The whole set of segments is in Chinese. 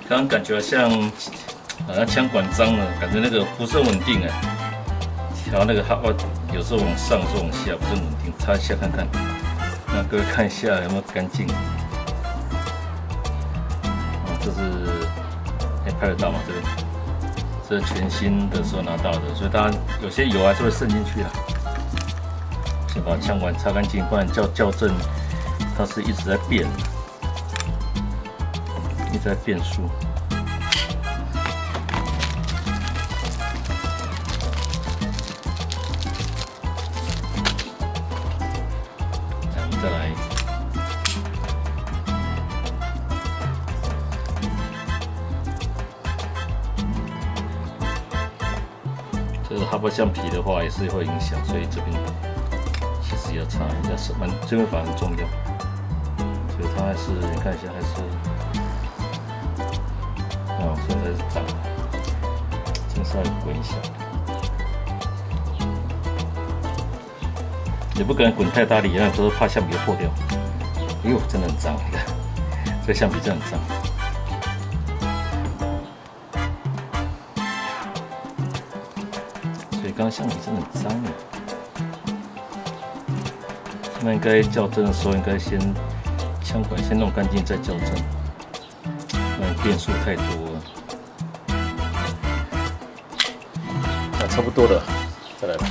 刚刚感觉好像枪管脏了，感觉那个不是很稳定哎。调那个有时候往上，有时候往下，不是很稳定。擦一下看看，那各位看一下有没有干净。这是拍得到吗？这边，这是全新的时候拿到的，所以当然有些油还是会渗进去啊。先把枪管擦干净，不然校正它是一直在变，一直在变数。再来。这个哈巴橡皮的话也是会影响，所以这边其实要擦一下，这边反而很重要。所以它还是你看一下，还是现在是脏，这稍微滚一下，也不可能滚太大力，那都是怕橡皮破掉。哎呦，真的很脏，你看，这橡皮真的很脏。刚刚橡皮真的很脏啊，那应该校正的时候，应该先枪管先弄干净再校正，不然变数太多了。那差不多了，再来吧。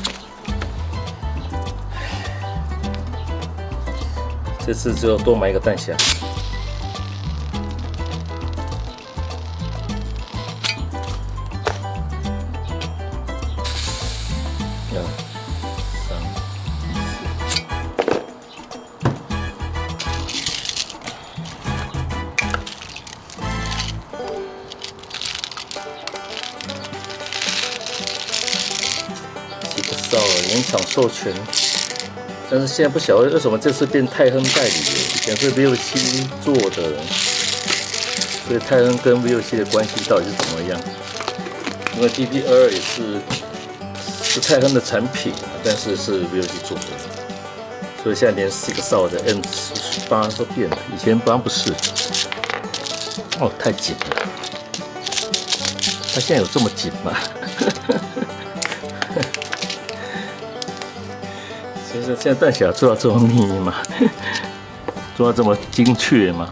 这次只有多买一个弹匣。原厂授权，但是现在不晓得为什么这次变泰亨代理了，以前是 VOC 做的，所以泰亨跟 VOC 的关系到底是怎么样？因为 DP22也是泰亨的产品，但是是 VOC 做的，所以现在连SigSaw的 M18都变了，以前不是。哦，太紧了，它现在有这么紧吗？现在弹匣做到这么密嘛，做到这么精确嘛。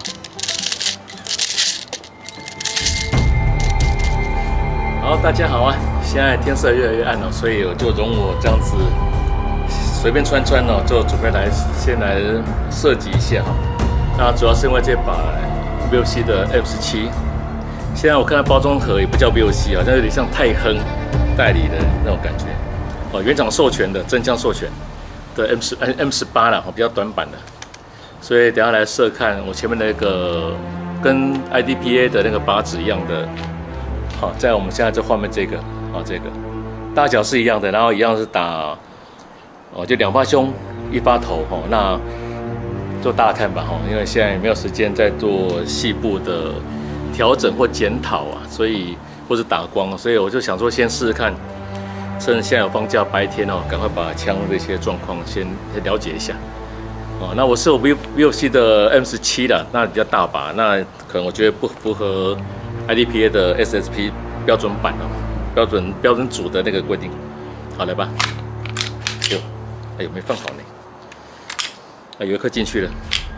好，大家好啊！现在天色越来越暗了，所以我就容我这样子随便穿哦，就准备先来设计一下哈。那主要是因为这把 VOC 的 M17，现在我看到包装盒也不叫 VOC， 好像有点像泰亨代理的那种感觉。哦，原厂授权的，真枪授权。的 M18啦，比较短版的，所以等一下来试看我前面的那个跟 IDPA 的那个靶子一样的，好，在我们现在这画面这个，这个大小是一样的，然后一样是打，就2发胸1发头，那做大看吧，因为现在没有时间在做细部的调整或检讨啊，所以或是打光，所以我就想说先试试看。趁现在有放假，白天赶快把枪这些状况先了解一下。那我是有 VOC 的 M17啦，那比较大把，那可能我觉得不符合 IDPA 的 SSP 标准版标准组的那个规定。好，来吧。哎呦，没放好呢。有一颗进去了。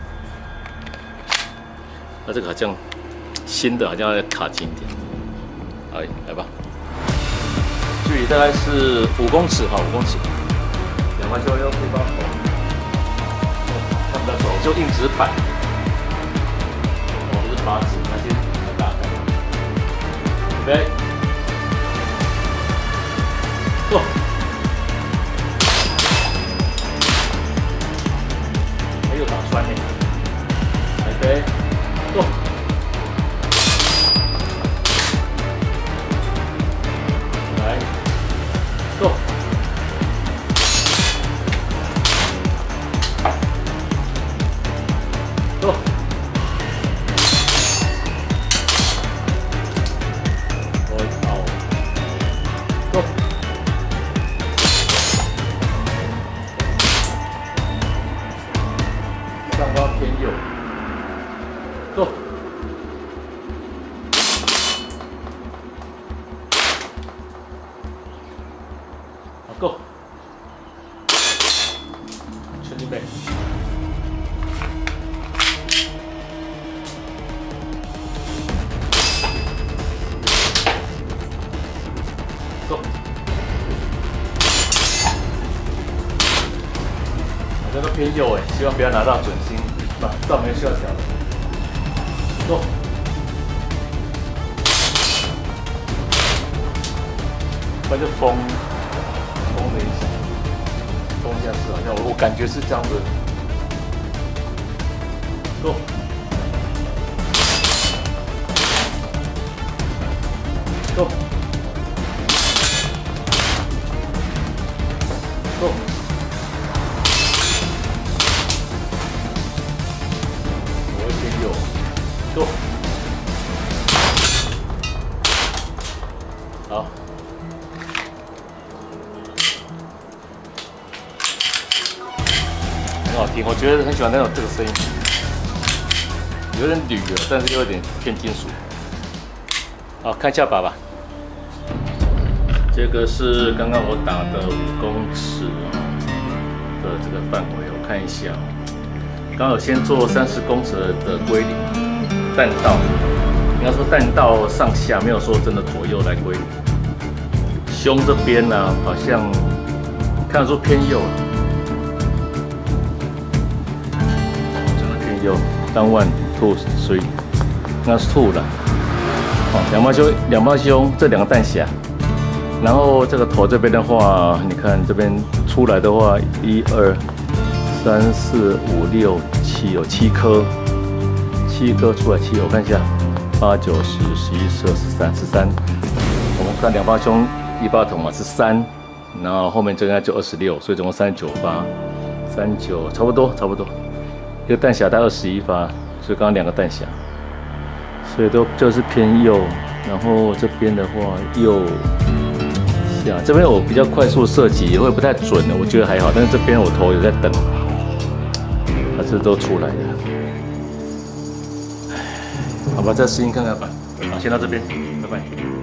那这个好像新的，好像要卡紧一点。好，来吧。距离大概是5公尺，5公尺，2发胸1发头，看不到手，就硬纸板，这是靶子，那先打开，预备，做，又打穿呢，预备，做。Go！ Go！ 哦， ，Go， 全准备。Go。这都偏右哎，希望不要拿到准心，照明需要调的。Go。不然就风的影响，风一下是好像我感觉是这样子。Go。Go。Go。我会偏右。Go。好。很好听，我觉得很喜欢那种这个声音，有点铝的，但是又有点偏金属。好，看下把吧。这个是刚刚我打的5公尺的这个范围，我看一下。刚好先做30公尺的归零弹道，应该说弹道上下，没有说真的左右来归零。胸这边呢，好像看得出偏右了。有单 1 2 3， 那是 2了。哦，两包胸，这2个弹匣。然后这个头这边的话，你看这边出来的话，1、2、3、4、5、6、7，有7颗，7颗出来7，我看一下，8、9、10、11、12、13。我们看2包胸1包头嘛是3，然后后面这个就26，所以总共39发，39差不多。一个弹匣带21发，所以刚刚2个弹匣，所以都就是偏右。然后这边的话右下，这边我比较快速射击，也会不太准的，我觉得还好。但是这边我头有在等，它这都出来了。好吧，再试音看看吧。好，先到这边，拜拜。